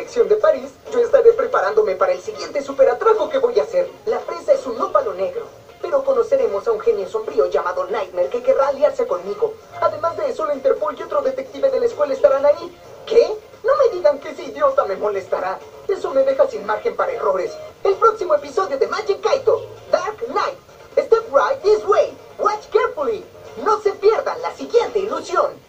dirección de París, yo estaré preparándome para el siguiente superatraco que voy a hacer. La presa es un ópalo negro, pero conoceremos a un genio sombrío llamado Nightmare que querrá aliarse conmigo. Además de eso, la Interpol y otro detective de la escuela estarán ahí. ¿Qué? No me digan que ese idiota me molestará. Eso me deja sin margen para errores. El próximo episodio de Magic Kaito, Dark Knight. Step right this way. Watch carefully. No se pierdan la siguiente ilusión.